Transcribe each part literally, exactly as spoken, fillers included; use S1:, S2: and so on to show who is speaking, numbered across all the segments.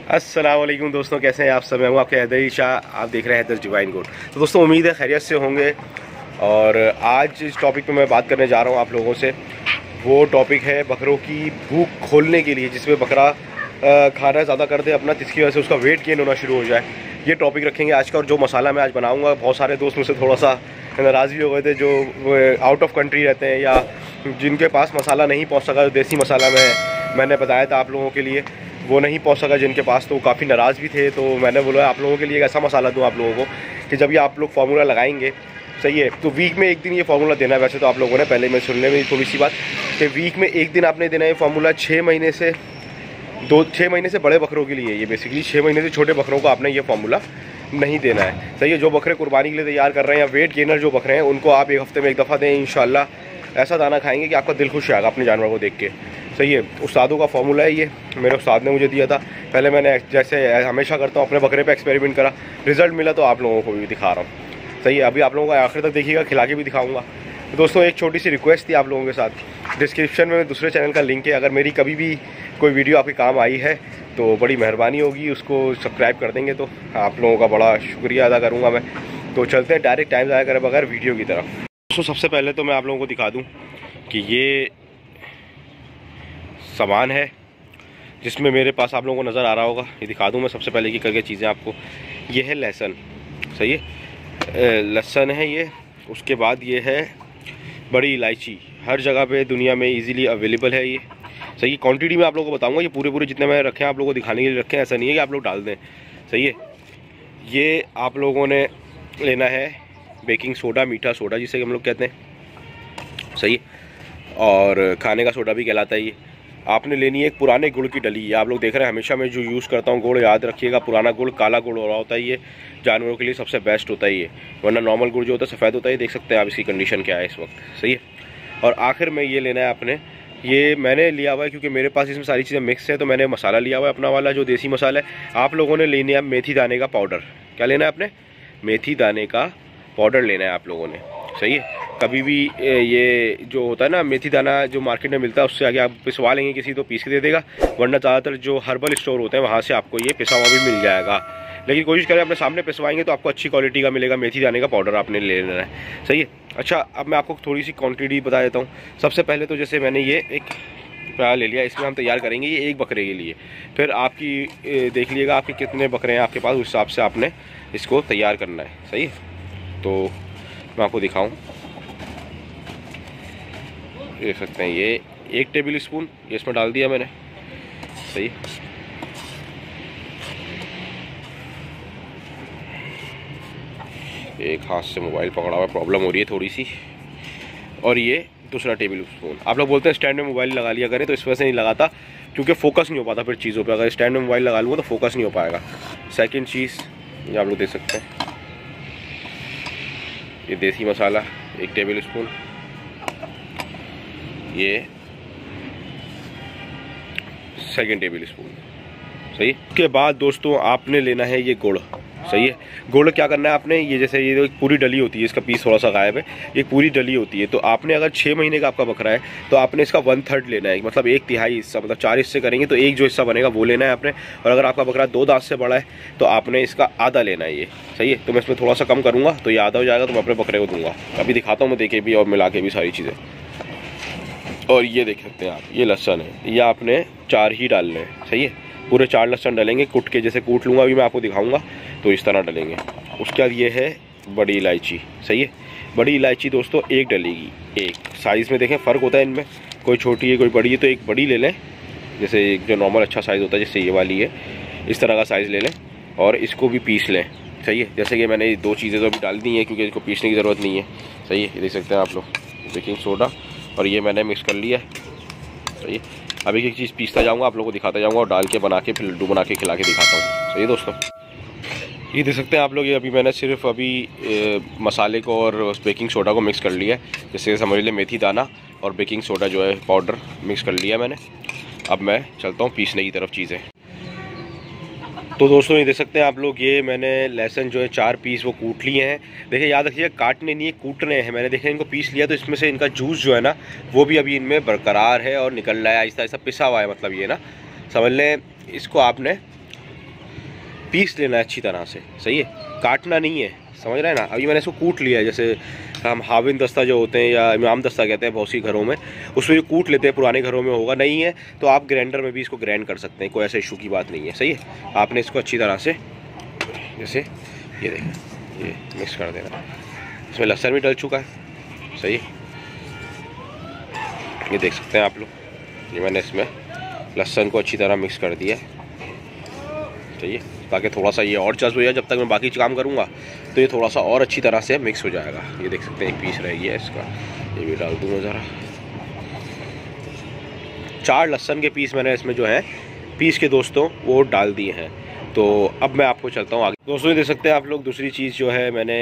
S1: अस्सलाम वालेकुम दोस्तों, कैसे हैं आप सब। मैं हूँ आपके हैदर शाह, आप देख रहे हैं हैदर डिवाइन गोड। तो दोस्तों उम्मीद है खैरियत से होंगे। और आज इस टॉपिक पे मैं बात करने जा रहा हूँ आप लोगों से। वो टॉपिक है बकरों की भूख खोलने के लिए, जिसमें बकरा खाना ज़्यादा कर दे अपना, जिसकी वजह से उसका वेट गेन होना शुरू हो जाए। ये टॉपिक रखेंगे आज का। और जो मसाला मैं आज बनाऊँगा, बहुत सारे दोस्त मुझसे थोड़ा सा नाराज़ भी हो गए थे, जो आउट ऑफ कंट्री रहते हैं या जिनके पास मसाला नहीं पहुँच सका। जो देसी मसाला मैं मैंने बताया था आप लोगों के लिए, वो नहीं पहुंच सका जिनके पास, तो काफ़ी नाराज़ भी थे। तो मैंने बोला आप लोगों के लिए एक ऐसा मसाला दूं आप लोगों को कि जब ये आप लोग फार्मूला लगाएंगे, सही है, तो वीक में एक दिन ये फार्मूला देना है। वैसे तो आप लोगों ने पहले मैं सुनने में थोड़ी सी बात कि वीक में एक दिन आपने देना है फार्मूला। छः महीने से दो छः महीने से बड़े बकरों के लिए, ये बेसिकली छः महीने से छोटे बकरों को आपने ये फार्मूला नहीं देना है, सही है। जो बकरे कुर्बानी के लिए तैयार कर रहे हैं या वेट गेनर जो बकरे हैं, उनको आप एक हफ्ते में एक दफ़ा दें। इंशाल्लाह ऐसा दाना खाएंगे कि आपका दिल खुश आएगा अपने जानवर को देख के, सही है। उस्तादों का फार्मूला है ये, मेरे उस्ताद ने मुझे दिया था। पहले मैंने जैसे हमेशा करता हूँ अपने बकरे पे एक्सपेरिमेंट करा, रिजल्ट मिला तो आप लोगों को भी दिखा रहा हूँ, सही है। अभी आप लोगों को आखिर तक देखिएगा, खिला के भी दिखाऊंगा। तो दोस्तों एक छोटी सी रिक्वेस्ट थी आप लोगों के साथ, डिस्क्रिप्शन में दूसरे चैनल का लिंक है। अगर मेरी कभी भी कोई वीडियो आपके काम आई है तो बड़ी मेहरबानी होगी, उसको सब्सक्राइब कर देंगे तो आप लोगों का बड़ा शुक्रिया अदा करूँगा मैं। तो चलते हैं डायरेक्ट टाइम ज़ाया करे बगैर वीडियो की तरफ। दोस्तों सबसे पहले तो मैं आप लोगों को दिखा दूँ कि ये सामान है जिसमें मेरे पास आप लोगों को नज़र आ रहा होगा। ये दिखा दूँ मैं सबसे पहले की करके चीज़ें आपको। ये है लहसुन, सही है, लहसुन है ये। उसके बाद ये है बड़ी इलायची, हर जगह पे दुनिया में इजीली अवेलेबल है ये, सही है। क्वांटिटी में आप लोगों को बताऊंगा, ये पूरे पूरे जितने मैं रखे हैं आप लोगों को दिखाने के लिए रखे हैं, ऐसा नहीं है कि आप लोग डाल दें, सही है। ये आप लोगों ने लेना है बेकिंग सोडा, मीठा सोडा जिसे हम लोग कहते हैं, सही है, और खाने का सोडा भी कहलाता है ये। आपने लेनी है एक पुराने गुड़ की डली। ये आप लोग देख रहे हैं, हमेशा मैं जो यूज़ करता हूँ गुड़, याद रखिएगा पुराना गुड़, काला गुड़ हो रहा होता है ये, जानवरों के लिए सबसे बेस्ट होता है ये, वरना नॉर्मल गुड़ जो होता है सफ़ेद होता है। देख सकते हैं आप इसकी कंडीशन क्या है इस वक्त, सही है। और आखिर में ये लेना है आपने, ये मैंने लिया हुआ है क्योंकि मेरे पास इसमें सारी चीज़ें मिक्स है, तो मैंने मसाला लिया हुआ है अपना वाला जो देसी मसाला है। आप लोगों ने लेनी है मेथी दाने का पाउडर। क्या लेना है आपने? मेथी दाने का पाउडर लेना है आप लोगों ने, सही है। कभी भी ये जो होता है ना मेथी दाना जो मार्केट में मिलता है, उससे आगे आप पिसवा लेंगे किसी तो पीस के दे देगा, वरना ज़्यादातर जो हर्बल स्टोर होते हैं वहाँ से आपको ये पिसा हुआ भी मिल जाएगा। लेकिन कोशिश करें अपने सामने पिसवाएंगे तो आपको अच्छी क्वालिटी का मिलेगा। मेथी दाने का पाउडर आपने ले लेना है, सही है। अच्छा, अब मैं आपको थोड़ी सी क्वांटिटी बता देता हूँ। सबसे पहले तो जैसे मैंने ये एक प्याला ले लिया, इसमें हम तैयार करेंगे ये एक बकरे के लिए। फिर आपकी देख लीजिएगा आपके कितने बकरे हैं आपके पास, उस हिसाब से आपने इसको तैयार करना है, सही है। तो मैं आपको दिखाऊं, देख सकते हैं ये एक टेबल स्पून ये इसमें डाल दिया मैंने, सही। एक हाथ से मोबाइल पकड़ा हुआ, प्रॉब्लम हो रही है थोड़ी सी। और ये दूसरा टेबल स्पून। आप लोग बोलते हैं स्टैंड में मोबाइल लगा लिया करें, तो इस वजह से नहीं लगाता क्योंकि फोकस नहीं हो पाता फिर चीज़ों पे। अगर स्टैंड में मोबाइल लगा लूँगा तो फोकस नहीं हो पाएगा। सेकंड चीज़ ये आप लोग देख सकते हैं, ये देसी मसाला एक टेबल स्पून, ये सेकंड टेबल स्पून, सही। उसके बाद दोस्तों आपने लेना है ये गुड़, सही है। गुड़ क्या करना है आपने, ये जैसे ये एक पूरी डली होती है, इसका पीस थोड़ा सा गायब है, एक पूरी डली होती है। तो आपने अगर छः महीने का आपका बकरा है तो आपने इसका वन थर्ड लेना है, मतलब एक तिहाई हिस्सा, मतलब चार हिस्से करेंगे तो एक जो हिस्सा बनेगा वो लेना है आपने। और अगर आपका बकरा दो दांत से बड़ा है तो आपने इसका आधा लेना है, ये सही है। तो मैं इसमें थोड़ा सा कम करूँगा तो ये आधा हो जाएगा, तो मैं अपने बकरे को दूँगा। अभी दिखाता हूँ मैं देखे भी और मिला के भी सारी चीज़ें। और ये देख सकते हैं आप, ये लहसुन है, ये आपने चार ही डालने हैं, सही है। पूरे चार लहसुन डालेंगे, कूट के, जैसे कूट लूँगा अभी मैं आपको दिखाऊंगा, तो इस तरह डालेंगे। उसके बाद ये है बड़ी इलायची, सही है। बड़ी इलायची दोस्तों एक डलेगी, एक साइज़ में देखें फ़र्क होता है इनमें, कोई छोटी है कोई बड़ी है, तो एक बड़ी ले लें, जैसे जो नॉर्मल अच्छा साइज़ होता है जैसे ये वाली है, इस तरह का साइज़ ले लें। और इसको भी पीस लें, सही है। जैसे कि मैंने दो चीज़ें तो अभी डाल दी हैं क्योंकि इसको पीसने की ज़रूरत नहीं है, सही है। ये देख सकते हैं आप लोग, बेकिंग सोडा और ये मैंने मिक्स कर लिया है, सही है। अभी एक चीज़ पीसता जाऊंगा, आप लोगों को दिखाता जाऊंगा और डाल के बना के फिर लड्डू बना के खिला के दिखाता हूँ, सही है दोस्तों। ये देख सकते हैं आप लोग, ये अभी मैंने सिर्फ अभी ए, मसाले को और बेकिंग सोडा को मिक्स कर लिया है, जैसे समझ लें मेथी दाना और बेकिंग सोडा जो है पाउडर मिक्स कर लिया मैंने। अब मैं चलता हूँ पीसने की तरफ चीज़ें। तो दोस्तों ये देख सकते हैं आप लोग, ये मैंने लहसुन जो है चार पीस वो कूट लिए हैं। देखिए याद रखिए काटने नहीं है, कूटने हैं। मैंने देखा इनको पीस लिया तो इसमें से इनका जूस जो है ना वो भी अभी इनमें बरकरार है और निकल रहा है आहिस्ता आहिस्ता, पिसा हुआ है मतलब ये ना, समझ लें। इसको आपने पीस लेना है अच्छी तरह से, सही है, काटना नहीं है, समझ रहे हैं ना। अभी मैंने इसको कूट लिया है, जैसे हम हाविन दस्ता जो होते हैं या इमाम दस्ता कहते हैं बहुत सी घरों में, उसमें जो कूट लेते हैं, पुराने घरों में होगा, नहीं है तो आप ग्राइंडर में भी इसको ग्राइंड कर सकते हैं, कोई ऐसा इशू की बात नहीं है, सही है। आपने इसको अच्छी तरह से जैसे ये देखें ये मिक्स कर देना। इसमें लहसुन भी डल चुका है, सही है, ये देख सकते हैं आप लोग, ये मैंने इसमें लहसुन को अच्छी तरह मिक्स कर दिया है, सही है, ताकि थोड़ा सा ये और जज्ब हो जाए। जब तक मैं बाकी काम करूँगा तो ये थोड़ा सा और अच्छी तरह से मिक्स हो जाएगा। ये देख सकते हैं एक पीस रह गया है इसका, ये भी डाल दूँगा ज़रा। चार लहसुन के पीस मैंने इसमें जो है पीस के दोस्तों वो डाल दिए हैं। तो अब मैं आपको चलता हूँ आगे। दोस्तों ये देख सकते हैं आप लोग, दूसरी चीज़ जो है मैंने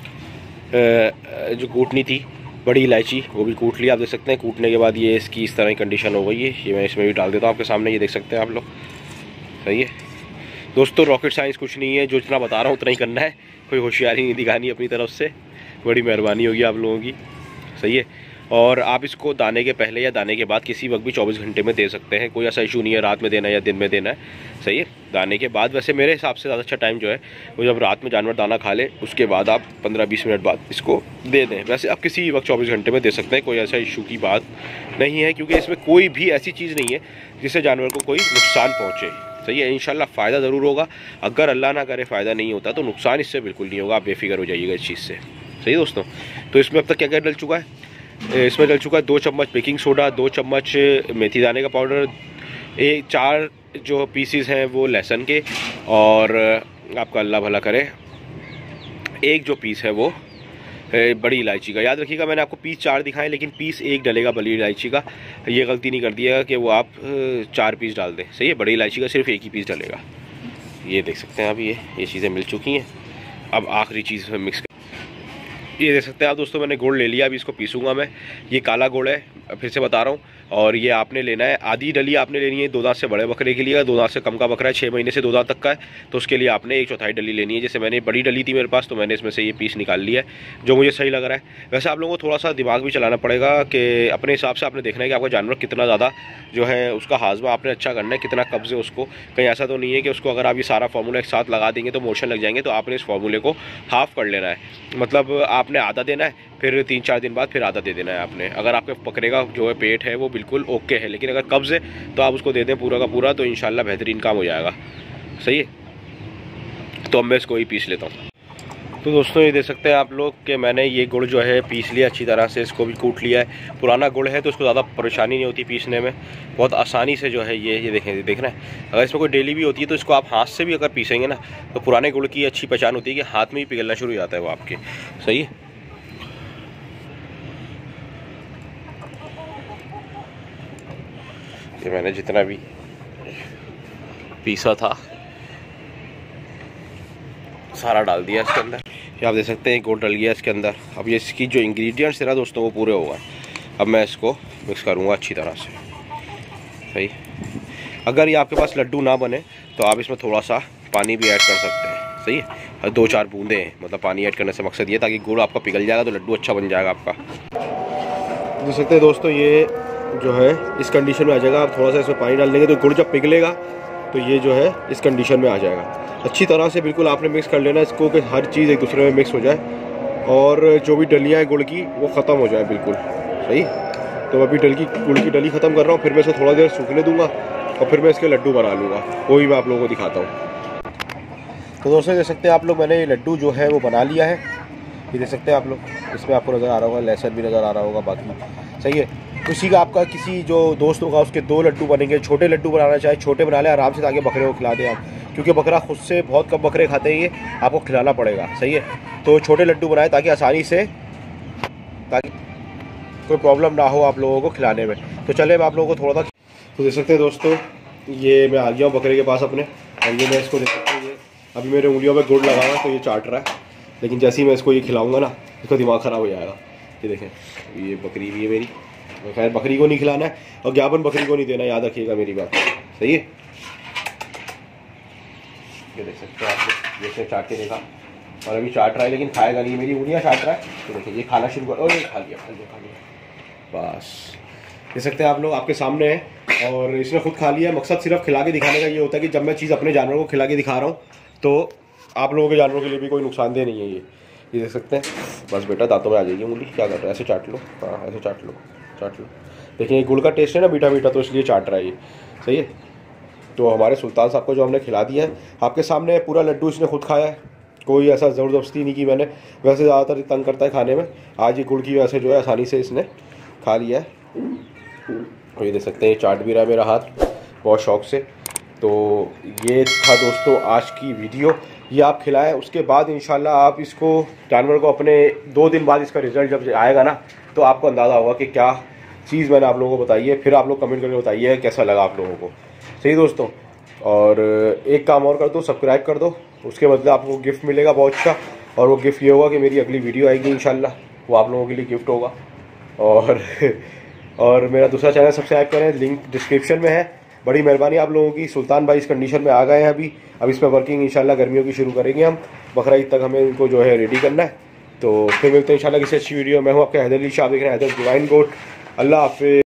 S1: जो कूटनी थी बड़ी इलायची, वो भी कूट लिया। आप देख सकते हैं कूटने के बाद ये इसकी इस तरह की कंडीशन हो गई है। ये मैं इसमें भी डाल देता हूँ आपके सामने, ये देख सकते हैं आप लोग, सही है दोस्तों। रॉकेट साइंस कुछ नहीं है, जो इतना बता रहा हूँ उतना ही करना है, कोई होशियारी नहीं दिखानी अपनी तरफ से, बड़ी मेहरबानी होगी आप लोगों की, सही है। और आप इसको दाने के पहले या दाने के बाद किसी वक्त भी चौबीस घंटे में दे सकते हैं, कोई ऐसा इशू नहीं है रात में देना है या दिन में देना है, सही है। दाने के बाद, वैसे मेरे हिसाब से ज़्यादा अच्छा टाइम जो है वो जब रात में जानवर दाना खा ले उसके बाद आप पंद्रह बीस मिनट बाद इसको दे दें। वैसे आप किसी वक्त चौबीस घंटे में दे सकते हैं, कोई ऐसा इशू की बात नहीं है, क्योंकि इसमें कोई भी ऐसी चीज़ नहीं है जिससे जानवर को कोई नुकसान पहुँचे, सही है। इंशाल्लाह फ़ायदा ज़रूर होगा, अगर अल्लाह ना करे फ़ायदा नहीं होता तो नुकसान इससे बिल्कुल नहीं होगा, आप बेफिक्र हो जाइएगा इस चीज़ से, सही दोस्तों। तो इसमें अब तक क्या क्या डल चुका है, इसमें डल चुका है दो चम्मच बेकिंग सोडा, दो चम्मच मेथी दाने का पाउडर, एक चार जो पीसीज हैं वो लहसुन के, और आपका अल्लाह भला करे एक जो पीस है वो बड़ी इलायची का। याद रखिएगा मैंने आपको पीस चार दिखाए लेकिन पीस एक डलेगा बड़ी इलायची का, ये गलती नहीं कर दिया कि वो आप चार पीस डाल दें, सही है। बड़ी इलायची का सिर्फ एक ही पीस डलेगा। ये देख सकते हैं आप, ये ये चीज़ें मिल चुकी हैं। अब आखिरी चीज़ मिक्स कर, ये देख सकते हैं आप दोस्तों, मैंने गुड़ ले लिया, अभी इसको पीसूंगा मैं। ये काला गुड़ है, फिर से बता रहा हूँ, और ये आपने लेना है आधी डली आपने लेनी है दो दांत से बड़े बकरे के लिए। दो दांत से कम का बकरा है, छः महीने से दो दांत तक का है, तो उसके लिए आपने एक चौथाई डली लेनी है। जैसे मैंने बड़ी डली थी मेरे पास, तो मैंने इसमें से ये पीस निकाल लिया है जो मुझे सही लग रहा है। वैसे आप लोगों को थोड़ा सा दिमाग भी चलाना पड़ेगा कि अपने हिसाब से आपने देखना है कि आपका जानवर कितना ज़्यादा जो है उसका हाजमा आपने अच्छा करना है, कितना कब्ज़ है उसको। कहीं ऐसा तो नहीं है कि उसको अगर आप ये सारा फार्मूला एक साथ लगा देंगे तो मोशन लग जाएंगे, तो आपने इस फार्मूले को हाफ़ कर लेना है, मतलब आपने आधा देना है, फिर तीन चार दिन बाद फिर आधा दे देना है आपने। अगर आपके बकरे का जो है पेट है वो बिल्कुल ओके है, लेकिन अगर कब्ज़ है तो आप उसको दे दें पूरा का पूरा, तो इंशाल्लाह बेहतरीन काम हो जाएगा, सही है। तो अब मैं इसको ही पीस लेता हूँ। तो दोस्तों ये देख सकते हैं आप लोग कि मैंने ये गुड़ जो है पीस लिया अच्छी तरह से, इसको भी कूट लिया है। पुराना गुड़ है तो उसको ज़्यादा परेशानी नहीं होती पीसने में, बहुत आसानी से जो है ये ये देखें देख रहे हैं। अगर इसमें कोई डेली भी होती है तो इसको आप हाथ से भी अगर पीसेंगे ना, तो पुराने गुड़ की अच्छी पहचान होती है कि हाथ में ही पिघलना शुरू हो जाता है वो आपके, सही है। ये मैंने जितना भी पीसा था सारा डाल दिया इसके अंदर। ये आप देख सकते हैं गुड़ डल गया इसके अंदर। अब ये इसकी जो इंग्रेडिएंट्स है ना दोस्तों वो पूरे हो गए। अब मैं इसको मिक्स करूँगा अच्छी तरह से, सही। अगर ये आपके पास लड्डू ना बने तो आप इसमें थोड़ा सा पानी भी ऐड कर सकते हैं, सही है। दो चार बूंदे, मतलब पानी ऐड करने से मकसद ये ताकि गुड़ आपका पिघल जाएगा तो लड्डू अच्छा बन जाएगा आपका। देख सकते हैं दोस्तों ये जो है इस कंडीशन में आ जाएगा। आप थोड़ा सा इसमें पानी डाल देंगे तो गुड़ जब पिघलेगा तो ये जो है इस कंडीशन में आ जाएगा। अच्छी तरह से बिल्कुल आपने मिक्स कर लेना इसको कि हर चीज़ एक दूसरे में मिक्स हो जाए, और जो भी डलियाँ हैं गुड़ की वो ख़त्म हो जाए बिल्कुल, सही। तो अभी डल की गुड़ की डली ख़त्म कर रहा हूँ, फिर मैं इसको थोड़ा देर सूखने दूँगा और फिर मैं इसके लड्डू बना लूँगा, वो भी मैं आप लोगों को दिखाता हूँ। तो दोस्तों देख सकते हैं आप लोग, मैंने ये लड्डू जो है वो बना लिया है। ये देख सकते हैं आप लोग, इसमें आपको नज़र आ रहा होगा, लहसुन भी नज़र आ रहा होगा बाकी, सही है। किसी का आपका किसी जो दोस्त होगा उसके दो लड्डू बनेंगे। छोटे लड्डू बनाना चाहे छोटे बना लें आराम से, ताकि बकरे को खिला दें आप, क्योंकि बकरा खुद से बहुत कम बकरे खाते हैं, ये आपको खिलाना पड़ेगा, सही है। तो छोटे लड्डू बनाए ताकि आसानी से, ताकि कोई प्रॉब्लम ना हो आप लोगों को खिलाने में। तो चले मैं आप लोगों को थोड़ा सा, तो देख सकते हैं दोस्तों ये मैं आ गया हूँ बकरे के पास अपने, और ये मैं इसको देख सकते हैं, ये अभी मेरे उंगलियों में गुड़ लगा हुआ है तो ये चाट रहा है, लेकिन जैसे ही मैं इसको ये खिलाऊँगा ना इसका दिमाग ख़राब हो जाएगा। ये देखें, ये बकरी भी है मेरी, खैर बकरी को नहीं खिलाना है और ज्ञापन बकरी को नहीं देना, याद रखिएगा मेरी बात, सही है। ये देख सकते हैं आप लोग, जैसे चाट के देखा और अभी चाट रहा है लेकिन खाएगा नहीं, मेरी उंगलियां चाट रहा है। तो देखिए ये खाना शुरू कर, और ये खा लिया खा लिया खा लिया बस। देख सकते हैं आप लोग आपके सामने है, और इसने खुद खा लिया। मकसद सिर्फ खिला के दिखाने का ये होता है कि जब मैं चीज़ अपने जानवर को खिला के दिखा रहा हूँ तो आप लोगों के जानवरों के लिए भी कोई नुकसानदेह नहीं है ये ये देख सकते हैं। बस बेटा दांतों में आ जाएगी उंगली, क्या कर रहा है, ऐसे चाट लो, हाँ ऐसे चाट लो चाट लो। देखिए ये गुड़ का टेस्ट है ना मीठा मीठा, तो इसलिए चाट रहा है ये, सही है। तो हमारे सुल्तान साहब को जो हमने खिला दिया है आपके सामने, पूरा लड्डू इसने खुद खाया है, कोई ऐसा ज़बरदस्ती नहीं की मैंने। वैसे ज़्यादातर तंग करता है खाने में, आज ये गुड़ की वजह से जो है आसानी से इसने खा लिया है। और ये देख सकते हैं ये चाट भी रहा है मेरा हाथ बहुत शौक से। तो ये था दोस्तों आज की वीडियो, ये आप खिलाएं, उसके बाद इंशाल्लाह आप इसको जानवर को अपने दो दिन बाद इसका रिज़ल्ट जब आएगा ना तो आपको अंदाज़ा होगा कि क्या चीज़ मैंने आप लोगों को बताई है। फिर आप लोग कमेंट करके बताइए कैसा लगा आप लोगों को, सही दोस्तों। और एक काम और कर दो, सब्सक्राइब कर दो, उसके बदले आपको गिफ्ट मिलेगा बहुत अच्छा। और वो गिफ्ट ये होगा कि मेरी अगली वीडियो आएगी इंशाल्लाह, वो आप लोगों के लिए गिफ्ट होगा। और और मेरा दूसरा चैनल सब्सक्राइब करें, लिंक डिस्क्रिप्शन में है। बड़ी मेहरबानी आप लोगों की। सुल्तान भाई इस कंडीशन में आ गए हैं अभी, अब इस पर वर्किंग इंशाल्लाह गर्मियों की शुरू करेंगे हम, बकरा ईद तक हमें इनको जो है रेडी करना है। तो फिर मिलते हैं इंशाल्लाह किसी अच्छी वीडियो। मैं हूँ आपका हैदर अली शाह, देख रहे हैं हैदर डिवाइन गोट। अल्लाह हाफिज़।